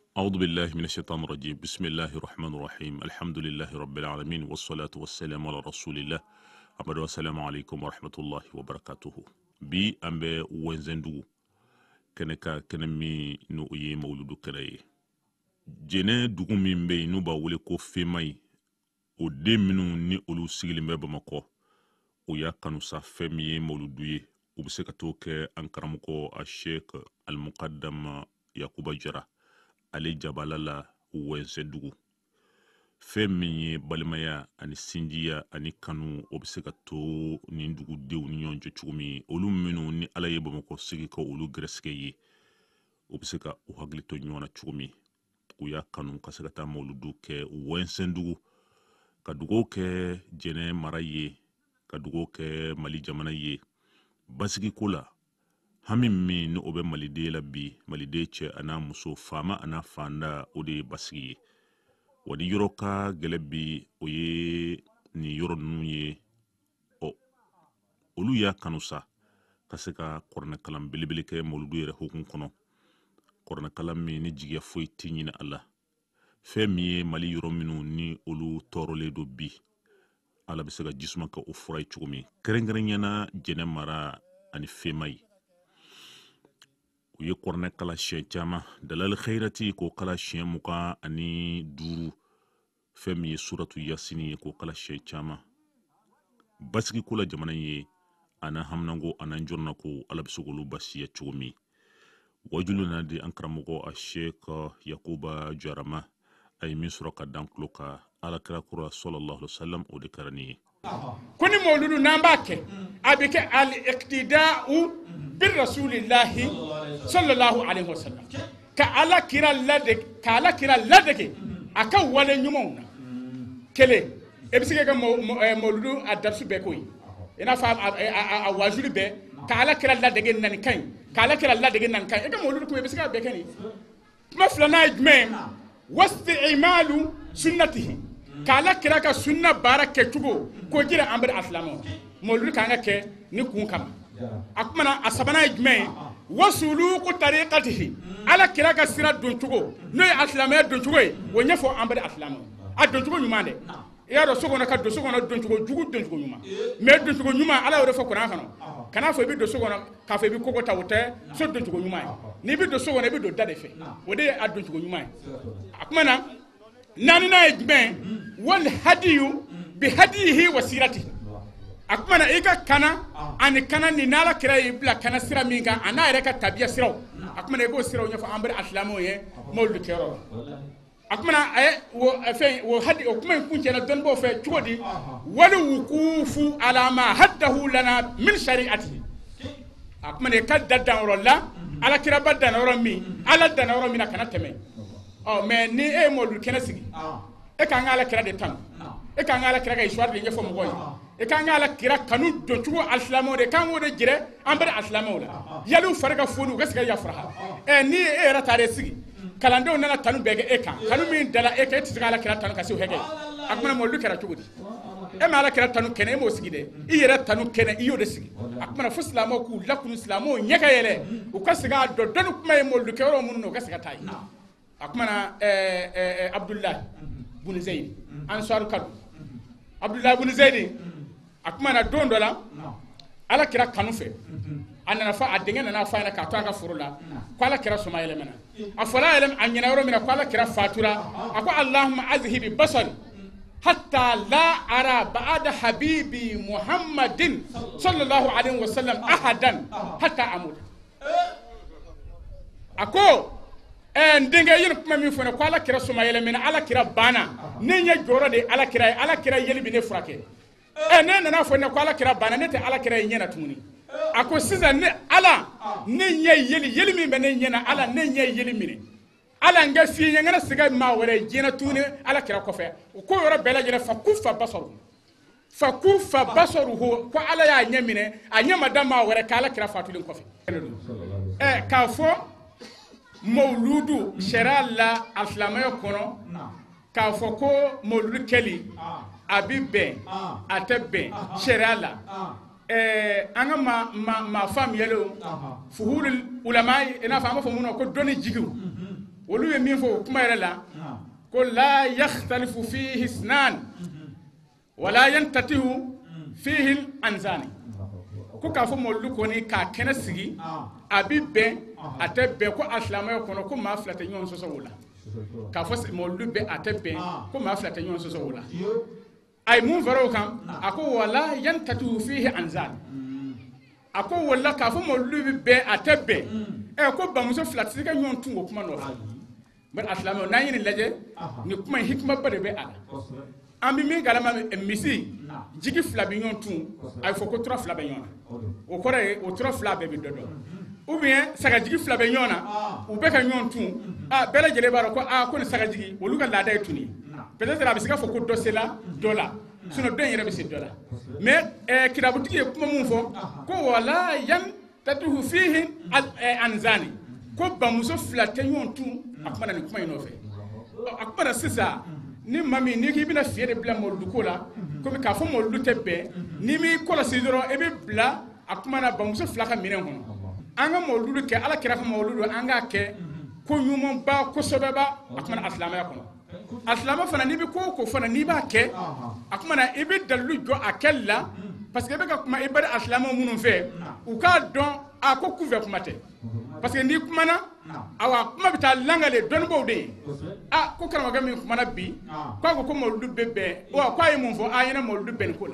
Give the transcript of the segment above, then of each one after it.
أعوذ بالله من الشيطان الرجيم بسم الله الرحمن الرحيم الحمد لله رب العالمين والصلاة والسلام على رسول الله أبدا والسلام عليكم ورحمة الله وبركاته بي أمبي وينزندو كنكا كنمي نوئي مولودو كراي جنة دوغمي مبي نوبا ولكو في ماي ودي منو ني أولو سيغلي مبا مكو ويا كانو سافمي مولودوي وبسكتوك أنكرمكو الشيخ المقدم يعقوب جرا ale jabalala wense dugu fɛn min ye balimaya ani sinjiya ani kanu o bɛ se ka to nin dugudenw ni ɲɔgɔn cɛ cogo min olu minnu ni ala ye bamakɔ sigi ka olu gɛrɛsɛgɛ ye o bɛ se ka u hakili to ɲɔgɔn na cogo min u y'a kanu ka se ka taa mawuludu kɛ wense dugu ka dugawu kɛ jɛnɛ mara ye ka dugawu kɛ mali jamana ye basigi ko la hami min ni o bɛ maliden la bi maliden cɛ an'a muso faama an'a fanda o de ye basigi ye wa ni yɔrɔ ka gɛlɛ bi o ye nin yɔrɔ ninnu ye olu y'a kanu sa ka se ka kuranɛkalan belebele kɛ mawuludu yɛrɛ hukumu kɔnɔ kuranɛkalan min ni jigiya foyi tɛ ɲini a la fɛn min ye mali yɔrɔ minnu ni olu tɔɔrɔlen don bi ala bɛ se ka jisuma kɛ o fura ye cogo min kɛrɛnkɛrɛnyana jɛnɛ mara ani fema ye u ye kuranɛ kala siɲɛ caman dalal khairati k'o kala siɲɛ 25 fɛn min ye suratu yasini ye k'o kala siɲɛ caman basigi ko la jamana ye ana hamnango ana njorna ko ala bɛ se k'olu basiya cogo min wajulu na di an karamɔgɔ a sheikh yakuba jarama a ye min sɔrɔ ka dan tulo ka alakira kura sallallahu alaihi wasallam o de kɛra nin ye kuni mawludu n'an b'a kɛ a bɛ kɛ al-iqtida'u bir rasulillahi sallallahu alaihi wasallam ka ala kira ladege a ka wale ɲumanw na kelen e bɛ se ka mawludu a darsu bɛɛ ko ye i n'a fɔ a wajuli bɛɛ ka ala kira ladege nani kan ye ka ala kira ladege nani kan ye e ka mawludu ko e bɛ se ka bɛɛ kɛ nin kuma filanan ye jumɛn ye wasti'imalu sunnatihi kala kira ka sunna baara kɛ cogo ko jira an bɛ asilamaw mawludu kan ka kɛ ni kun kama a kumana a sabanan ye jumɛn ye wasuluku tariqatihi ala kira ka sira don cogo n'o ye asilamaya don cogo ye o ɲɛfɔ an bɛ asilamaw a don cogo ɲuman dɛ i y'a dɔn so kɔnɔ ka don so kɔnɔ don cogo jugu don cogo ɲuman mais don cogo ɲuman ala y'o de fɔ kuran kɔnɔ kana fɔ i bɛ don so kɔnɔ k'a fɔ i bɛ kogo ta o tɛ so don cogo ɲuman ye n'i bɛ don so kɔnɔ i bɛ don da de fɛ o de ye a don cogo ɲuman ye a kumana naaninan ye jumɛn wal hadiyu bi hadiyihi wa siratihi a kumana i ka kana ani kana ni n'ala kira y'i bila kana sira min kan a n'a yɛrɛ ka tabiya siraw a kumana i b'o siraw ɲɛfɔ an bɛ asilamɛw ye mawludu kɛyɔrɔ la a kumana a ye o kuma in kun cɛla dɔnnibaaw fɛ cogo di wali wukufu ala ma haddahu lana min shari'atihi a kumana i ka da danyɔrɔ la ala kiraba danna yɔrɔ min ala danna yɔrɔ min na kana tɛmɛ mais ni e ye mawludu kɛnɛ sigi e k'an ka ala kira de tanu e k'an ka ala kira ka histoire de ɲɛfɔ mɔgɔw ye e k'an ka ala kira kanu don cogo alisilamaw de k'an k'o de jɛrɛ an bɛ alisilamaw la yaliw fari ka foni u ka se ka yafara ni e yɛrɛ taara sigi kalandenw nana tanu bɛɛ kɛ e kan kanu min dala e kan e tɛ se ka ala kira tanu ka se o hakɛ a kumana mawludu kɛra cogo di e ma ala kira tanu kɛnɛ e m'o sigi dɛ i yɛrɛ tanu kɛnɛ i y'o de sigi a kumana fo silamɛw k'u lakunu silamɛw ɲɛ ka yɛlɛ u ka se ka dɔn dɔnni kuma ye mawludu kɛyɔrɔ minnu na u ka se ka taa ye a kumana abdullahi bun zayid ansar kadu abdullahi bun zayid a kumana don dɔ la ala kira kanu fɛ a nana fɔ a denkɛ nana fɔ a ɲɛna k'a to a ka foro la ko ala kira sɔma yɛlɛmɛna a fɔra a ɲɛna yɔrɔ min na ko ala kira fatura a ko allahumma azhibi basari hatta la ara ba'da habibi muhammadin sallallahu alaihi wasallam ahadan hatta amut a ko n denkɛ yeli kuma min fɔ ne ko ala kira sɔma yɛlɛmɛna ala kira banna ne ɲɛ jɔyɔrɔ de ye ala kira ye ala kira yeli bi ne furakɛ ne nana fɔ ne ko ala kira banna ne tɛ ala kira ye ɲɛna tuguni a ko sisan ne ala ne ɲɛ yeli min bɛ ne ɲɛna ala ne ɲɛ yeli minɛ ala n ka fiye ɲɛ n kana segin maa wɛrɛ diɲɛ tuguni ala kira kɔfɛ o ko yɔrɔ bɛɛ lajɛlen fa kufa basaruhu ko ala y'a ɲɛ minɛ a ɲɛ ma da maa wɛrɛ k'ala kira fatulen kɔfɛ k'a fɔ mawludu sariya la alisilamɛya kɔnɔ k'a fɔ ko mawludu kɛli a bi bɛn a tɛ bɛn sariya la an ka maa faamuyalenw fuhulul ulama i n'a fɔ an b'a fɔ mun ma ko dɔnni jigiw ولو يمينفو كما يرلا قل لا يختلف فيه اثنان ولا ينتته فيه الأنزاني ko k'a fɔ mɔlulu kɔni k'a kɛnɛ sigi a bi bɛn a tɛ bɛn ko asilamɛya kɔnɔ ko maa fila tɛ ɲɔgɔn sɔsɔ o la k'a fɔ mɔlulu bɛn a tɛ bɛn ko maa fila tɛ ɲɔgɔn sɔsɔ o la a ye mun fara o kan a ko wala yantatu fihi anzan a ko wala k'a fɔ mɔlulu bi bɛn a tɛ bɛn ko bamuso fila tɛ se ka ɲɔgɔn tun o kuma nɔfɛ bari asilamɛw n'an ye nin lajɛ nin kuma in hikimaba de bɛ a la an bɛ min kalama misi jigi fila bɛ ɲɔgɔn tun a ye fɔ ko tura fila bɛ ɲɔgɔn na o kɔrɔ ye o tura fila bɛɛ bɛ dɔ dɔn ou bien sagajigi fila bɛ ɲɔgɔn na u bɛɛ ka ɲɔgɔn tun bɛɛ lajɛlen b'a dɔn ko nin sagajigi olu ka laada ye tun ye peut-être a bɛ se ka fɔ ko dɔ sela dɔ la sinon dɔ in yɛrɛ bɛ se dɔ la mais kirabutigi ye kuma mun fɔ ko wala yantatuhu fihi anzani ko bamuso fila tɛ ɲɔgɔn tun a kuma na nin kuma in nɔfɛ a kuma na sisan ni maa min n'i k'i bɛna fiɲɛ de bila mɔludu ko la komi k'a fɔ mɔludu tɛ bɛn n'i m'i kɔlɔsi dɔrɔn i bɛ bila a kuma na bamuso fila ka minɛn kɔnɔ an ka mɔludu kɛ ala kira ka mɔludu an k'a kɛ ko ɲumanba kosɛbɛba a kuma na asilamɛya kɔnɔ asilamɛ fana n'i bɛ ko o ko fana n'i b'a kɛ a kuma na i bɛ dalilu jɔ a kɛli la parce que i bɛ ka kuma i bari asilamɛw minnu fɛ u k'a dɔn ko kunfɛ kuma tɛ parce que n'i kumana awa kuma bɛ taa langale dɔnnibaw de ye ko karamɔgɔkɛ min kumana bi k'a ko mɔludu bɛ bɛn k'a ye mun fɔ a ɲɛna mɔludu bɛn ko la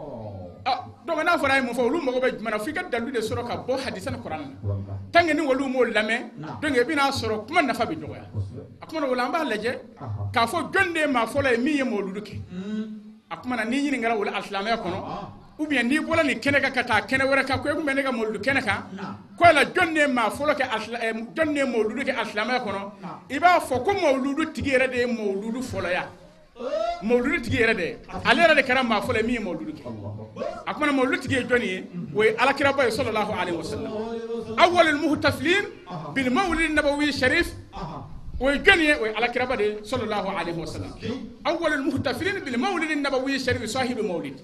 donc n'a fɔra a ye mun fɔ olu mago bɛ jumɛn na f'i ka dalilu de sɔrɔ ka bɔ hadisa ni kuranɛ na tant que ni olu m'o lamɛn donc i bɛna sɔrɔ kuma nafa bɛ dɔgɔya a kuma na o la an b'a lajɛ k'a fɔ jɔn de ye maa fɔlɔ ye min ye mɔludu kɛ a kuma na n'i ɲininkara o la asilamɛya kɔnɔ ou bien n'i bɔra nin kɛnɛ kan ka taa kɛnɛ wɛrɛ kan ko e kun bɛ ne ka mɔludu kɛnɛ kan ko yala jɔn de ye maa fɔlɔ kɛ jɔn de ye mɔludu kɛ asilamɛya kɔnɔ i b'a fɔ ko mɔludu tigi yɛrɛ de ye mɔludu fɔlɔya mɔludu tigi yɛrɛ de ale yɛrɛ de kɛra maa fɔlɔ ye min ye mɔludu kɛ a kuma na mɔludu tigi ye jɔn ye o ye alakiraba ye sallallahu alaihi wasallam awwalul muhtafilin bil mawlid nabawi sharif o ye jɔn ye o ye alakiraba de sallallahu alaihi wasallam awwalul muhtafilin bil mawlid nabawi sharif sahibi mawlid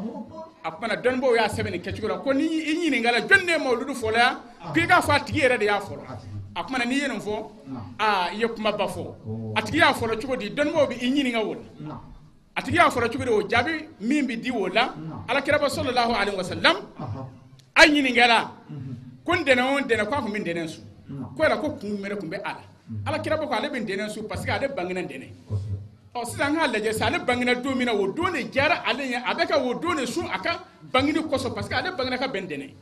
a kuma na dɔnnibaw y'a sɛbɛn nin kɛcogo la ko ni i ɲininkala jɔn de ye mawludu fɔlɔya k'i k'a fɔ a tigi yɛrɛ de y'a fɔlɔ a kuma na n'i ye nin fɔ i ye kumaba fɔ a tigi y'a fɔlɔ cogo di dɔnnibaw bɛ i ɲininka o la a tigi y'a fɔlɔ cogo di o jaabi min bɛ di o la alakiraba sallallahu alaihi wasallam a ɲininkala ko n dɛnɛn o dɛnɛn k'a tun bɛ dɛnɛn su ko yala ko kun jumɛn de tun bɛ a la alakiraba ko ale bɛ dɛnɛn su parce que ale bangena dɛnɛn sisan k'a lajɛ sa ale bangena don min na o don de diyara ale ye a bɛ ka o don de sun a ka bangeni kɔsɔn parce que ale bangena ka bɛn dɛnɛn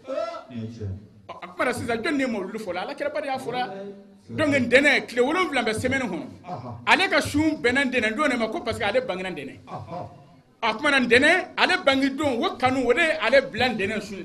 a kuma na sisan jɔn de ye mɔludu fɔlɔ alakiraba de y'a fɔlɔ donc dɛnɛn tile 7 bɛ semaine kɔnɔ ale ka sun bɛnna dɛnɛn don de ma ko parce que ale bangena dɛnɛn a kuma na dɛnɛn ale bange don o kanu o de ye ale bila dɛnɛn sun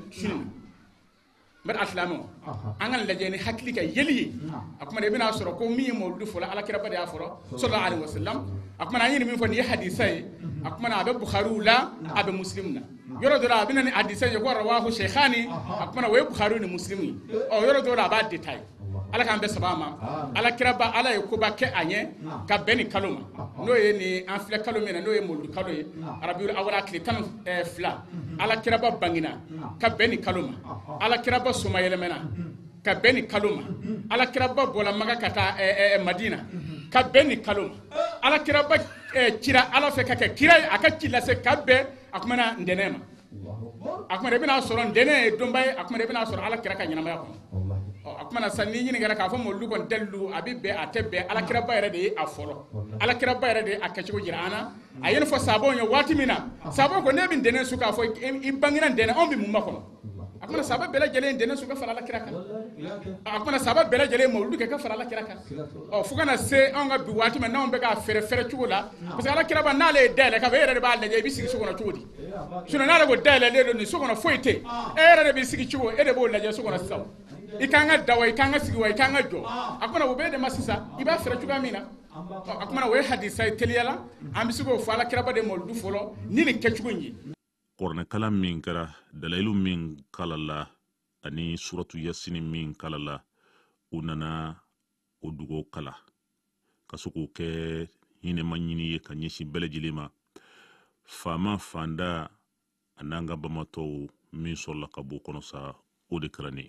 na bari asilamɛw an ka lajɛ ni hakili ka yeli ye a kuma na i bɛna sɔrɔ ko min ye mɔludu fɔlɔ alakiraba de y'a fɔlɔ sallallahu alaihi wasallam a kuma na an ye min fɔ nin ye hadisa ye a kuma na a bɛ bukhariw la a bɛ muslim na yɔrɔ dɔ la a bɛ na ni hadisa ye ko rawahu shaykhani a kuma na o ye bukhariw ni muslim ye yɔrɔ dɔ la a b'a détail ala k'an bɛ saba ma alakiraba ala ye koba kɛ a ɲɛ ka bɛn ni kalo ma n'o ye nin an filɛ kalo min na n'o ye mɔludu kalo ye arabiul awwal tile 12 alakiraba bangina ka bɛn ni kalo ma alakiraba soma yɛlɛmɛna ka bɛn ni kalo ma alakiraba bɔla maka ka taa madina ka bɛn ni kalo ma alakiraba cira ala fɛ ka kɛ kira ye a ka ci lase ka bɛn a kuma na ntɛnɛn ma a kuma na i bɛna sɔrɔ ntɛnɛn ye donba ye a kuma na i bɛna sɔrɔ alakira ka ɲɛnamaya kɔnɔ a kuma na sisan n'i ɲininkara k'a fɔ mɔludu kɔni dalilu a bɛ bɛn a tɛ bɛn alakiraba yɛrɛ de ye a fɔlɔ alakiraba yɛrɛ de ye a kɛcogo jira an na a ye nin fɔ sahabaw ye waati min na sahabaw ko ne bɛ ntɛnɛn su k'a fɔ i bangena ntɛnɛn anw bɛ mun ma kɔnɔ a kuma na sahaba bɛɛ lajɛlen ye ntɛnɛn su ka fara alakira kan a kuma na sahaba bɛɛ lajɛlen ye mɔludu kɛ ka fara alakira kan fo ka na se anw ka bi waati min n'anw bɛ k'a fɛrɛ cogo la parce que alakiraba n'ale ye dayɛlɛ k'a fɔ e yɛrɛ de b'a lajɛ i bɛ sigi so kɔnɔ cogo di sinon n'ale ko dayɛlɛlen don nin so kɔnɔ foyi tɛ e yɛrɛ de b'i sigi cogo e de b'o lajɛ so kɔnɔ sisan i kan ka da wa i kan ka sigi wa i kan ka jɔ a kuma na o bɛɛ de ma sisan i b'a fɛrɛ cogoya min na a kuma na o ye hadisa ye teliya la an bɛ se k'o fɔ alakiraba de mɔludu fɔlɔ ni nin kɛcogo in ye kuranɛkalan min kɛra dalayilu min kalala ani suratu yasini min kalala u nana o dugawu kala ka se k'o kɛ hinɛma ɲini ye ka ɲɛsin bɛɛ lajɛlen ma faama fanda a n'an ka bamatɔw min sɔrɔla ka bɔ kɔnɔ sa o de kɛra ne ye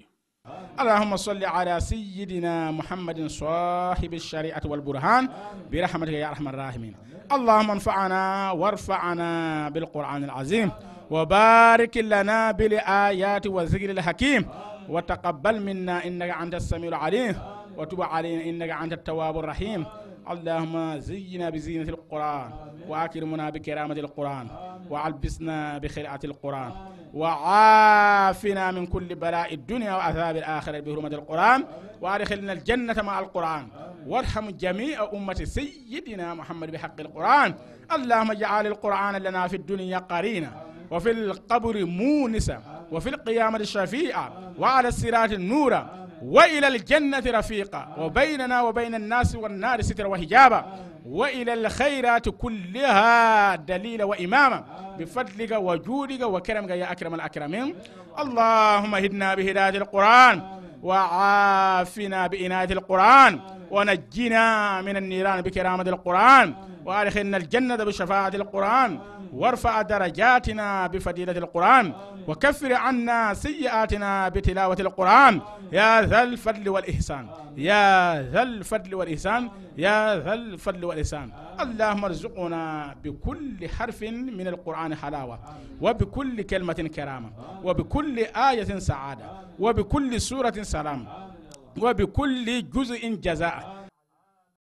اللهم صل على سيدنا محمد صاحب الشريعة والبرهان برحمتك يا أرحم الراحمين. اللهم انفعنا وارفعنا بالقرآن العظيم، وبارك لنا بالآيات والذكر الحكيم، وتقبل منا إنك أنت السميع العليم، وتب علينا إنك أنت التواب الرحيم. اللهم زينا بزينة القرآن، وأكرمنا بكرامة القرآن، وألبسنا بخلعة القرآن، وعافنا من كل بلاء الدنيا وعذاب الآخرة بحرمة القرآن، وأدخلنا الجنة مع القرآن، وارحم جميع أمة سيدنا محمد بحق القرآن. اللهم اجعل القرآن لنا في الدنيا قرينا، وفي القبر مونسا، وفي القيامة شفيعا، وعلى الصراط نورا، وإلى الجنة رفيقا، وبيننا وبين الناس والنار ستر وحجابا، وإلى الخيرات كلها دليلا وإماما بفضلك وجودك وكرمك يا أكرم الأكرمين. اللهم هدنا بهداية القرآن، وعافنا بإناية القرآن، ونجنا من النيران بكرامة القرآن، وأدخلنا الجنة بشفاعة القرآن، وارفع درجاتنا بفضيلة القرآن، وكفر عنا سيئاتنا بتلاوة القرآن يا ذا الفضل والإحسان، يا ذا الفضل والإحسان، يا ذا الفضل والإحسان. اللهم ارزقنا بكل حرف من القرآن حلاوة، وبكل كلمة كرامة، وبكل آية سعادة، وبكل سورة سلام، وبكل جزء جزاء،